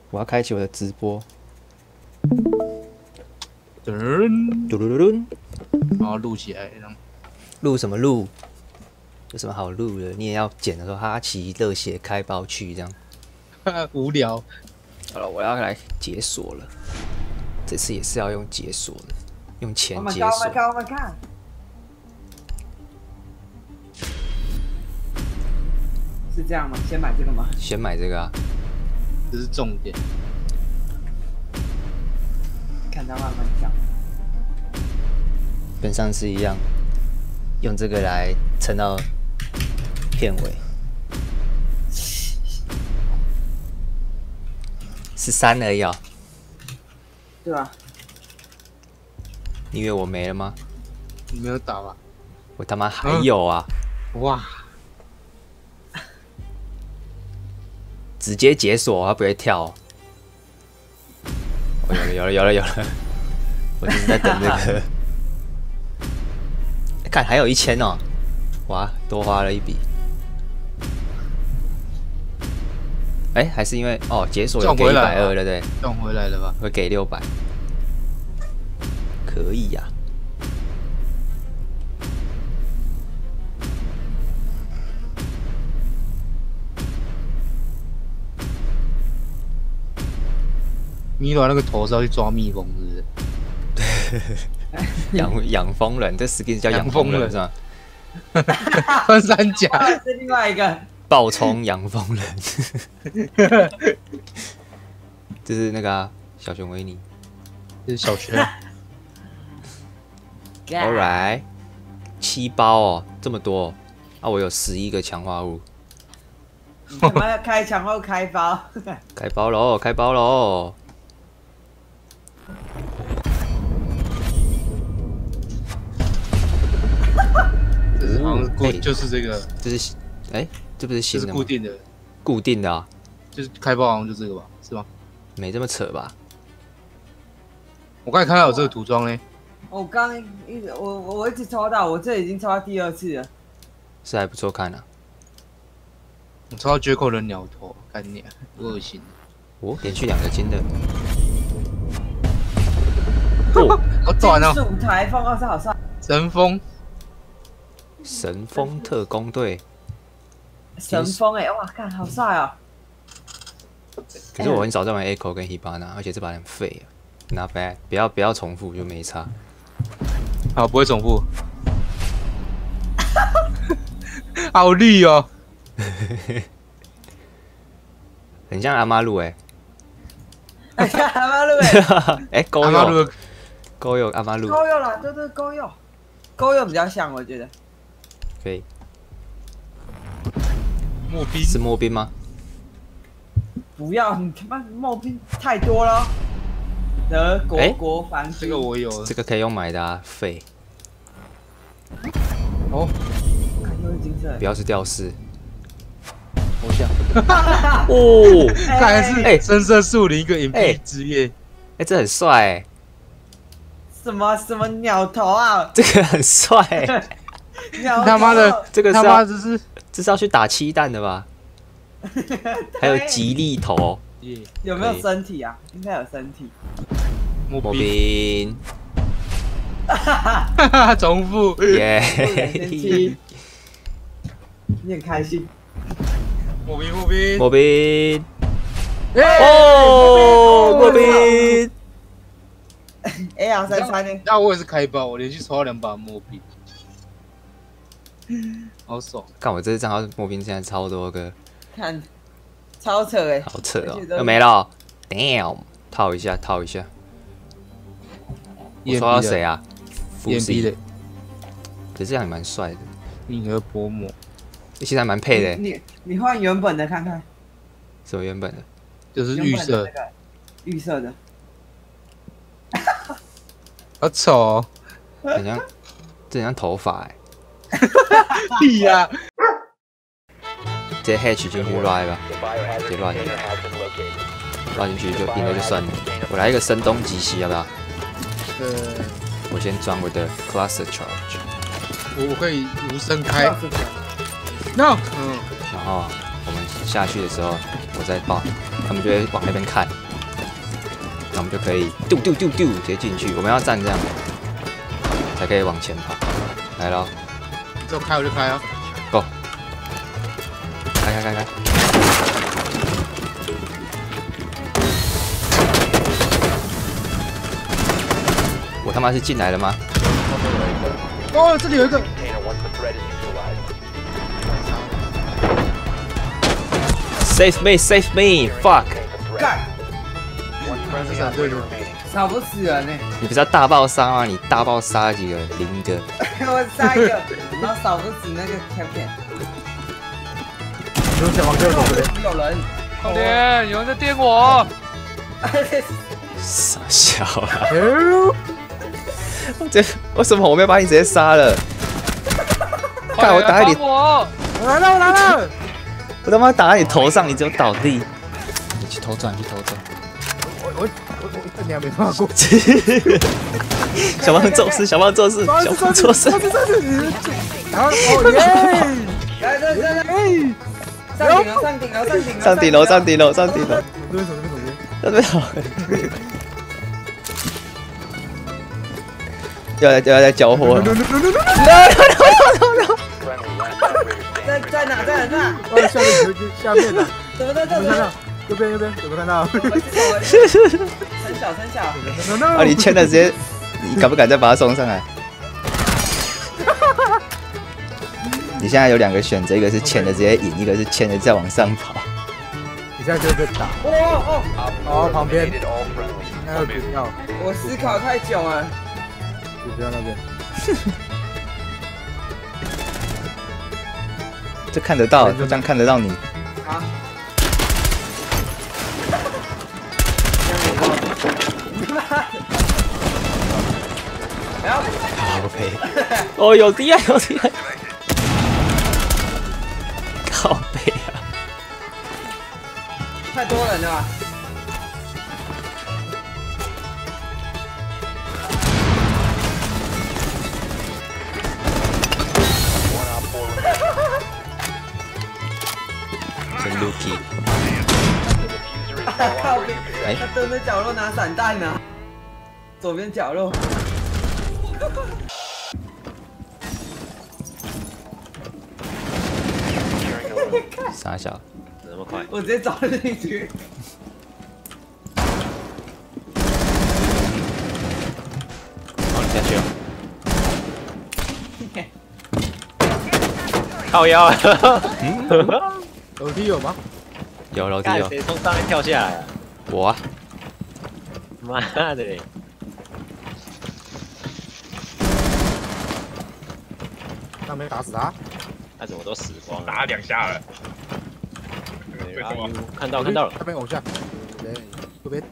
我要开启我的直播。 噔， 嘟嘟嘟嘟， 然后录起来，这样。 录什么录？有什么好录的？你也要剪的时候，哈奇热血开包去这样。 无聊。 好了，我要来解锁了。这次也是要用解锁的，用钱解锁。 Oh my god! Oh my god! 是这样吗？先买这个吗？ 先买这个啊。 这是重点。 看他慢慢讲。 跟上次一样，用这个来撑到片尾。13而已啊、哦。 对吧？ 你以为我没了吗？ 你没有打吧？ 我他妈还有啊！ 哇！ 直接解锁，它不会跳、哦。哦，有了！我就是在等这个。看还有1000哦，哇，多花了一笔。哎，还是因为哦，解锁有给120，对不对？ 赚回来了吧？ 会给600，可以呀、啊。 米罗那个头是要去抓蜜蜂，是不是？养蜂人，这 skin 叫养蜂人是吧？ 穿山甲是另外一个爆冲养蜂人，这是那个、啊、小熊维尼， 这是小学。 Alright， 7包哦，这么多啊！我有11个强化物。 我们要开墙后开包， 开包喽！开包喽！ 这是好像是固，就是这个， 这是这不是新的吗？ 这是固定的， 固定的啊， 就是开包好像就这个吧，是吗？ 没这么扯吧？ 我刚才看到有这个涂装嘞。 我刚我一直抽到，我这已经抽到第2次了， 是还不错看啊。 我抽到绝口的鸟头，干你啊，恶心！ 哦，连续2个金的。 哦，好短哦！ 金属台风2是好帅。 神风， 神风特工队。 神风哎、欸，哇，看好帅哦！ 可是我很少在玩 Echo 跟 Hibana， 而且这把很废啊 ，Not bad， 不要重复就没差。 好，不会重复。好绿哦！ 很像阿妈路哎。 阿妈路哎， 哎，勾右阿妈路。 勾右啦，对，勾右比较像，我觉得。 可以。 墨兵是墨兵吗？ 不要，你他妈墨兵太多了。德国国防这个我有， 这个可以用买的啊，废。 哦， 又是金色， 不要是吊饰。 好像。 哦， 看来是深色树林一个隐蔽之夜。 这很帅哎。 什么鸟头啊？ 这个很帅。 他妈的， 这个他妈这是要去打7弹的吧？还有吉利头。 有没有身体啊？应该有身体。 墨兵。 重复。 耶！ 你很开心。 墨兵。 墨兵。哦，墨兵。 AR33呢？ 那我也是开包，我连续抽到2把墨兵。好爽！ 看我这支账号墨兵现在超多个， 看，超扯哎！ 好扯哦，又没了 ，damn， 套一下。我抽到谁啊？ 眼皮的， 可是这样也蛮帅的。 银河薄膜， 其实还蛮配的。 你换原本的看看。 什么原本的？ 就是绿色， 绿色的。 好丑哦！ 这很像头发哎。 屁呀！ 直接 hatch 进去 ride 吧，直接 ride 进去，ride 进去就赢了就算了。我来一个声东击西，要不要？我先装我的 cluster charge。 我可以无声开。No。 然后我们下去的时候，我再爆。 他们就会往那边看，那我们就可以丢直接进去。我们要站这样，才可以往前跑。来咯， 你就开我就开啊 ，Go！ 开！我他妈是进来了吗？ 哦，这里有一个。 Save me! Fuck！ 干，杀不死人呢。 你不是要大爆杀吗？你大爆杀几个0个？ 我杀一个，然后扫不死那个 Captain。有人， 快点，有人在电我。 傻笑啦！为什么我没有把你直接杀了？看我打在你， 我来了！ 我他妈打在你头上，你只有倒地。你去偷转。 我你还没放过。 小胖做事。 然后哦耶！来， 上顶楼。这边好。要来交火了。 在哪？ 哦，下面的。 怎么在？ 右边，有没有看到？ 很小。 啊，你签了直接，你敢不敢再把他送上来？你现在有2个选择，一个是签了直接赢，一个是签了再往上跑。 你现在就被打。哦，旁边。还有股票。 我思考太久了。 股票那边。 这看得到，就这样看得到你。 好。 好赔！哦，有敌啊！靠背啊！ 太多人了吧。 是 Lucky。 他蹲在角落拿散弹呢，左边角落。 傻小， 那么快？ 我直接找进去。 放你下去了。靠腰啊！ 楼梯有吗？ 有楼梯有。 谁从上面跳下来啊？ 我啊。 妈的嘞！ 那没打死他？ 他怎么都死光了？ 打2下了。 看到了。 那边偶像。对，右边。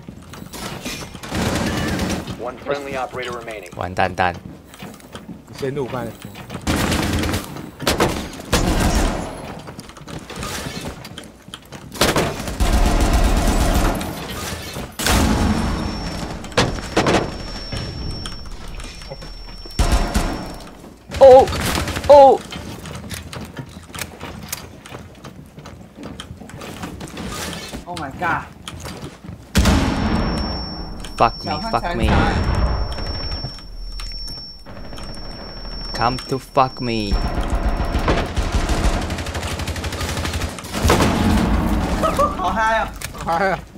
完蛋蛋。 先入饭。 哦。 Oh my god! Fuck me. Come to fuck me. 好嗨啊！ 嗨啊！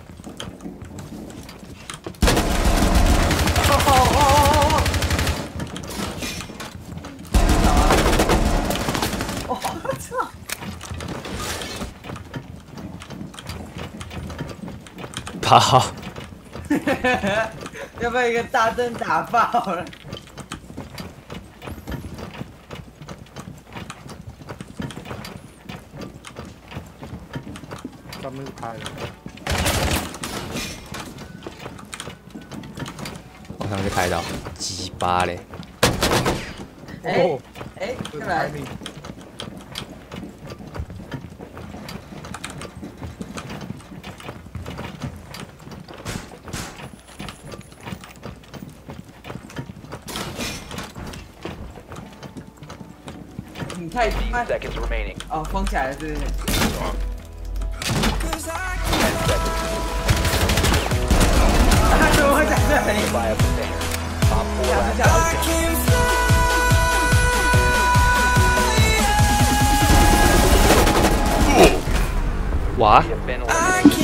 我操！ 跑！ 要被一个大灯打爆了？ 上面是开的。 我上面就开到鸡巴嘞！ 哦， 再来。你太低。哦，封起来了，对。 他怎么会在这里？ 哇！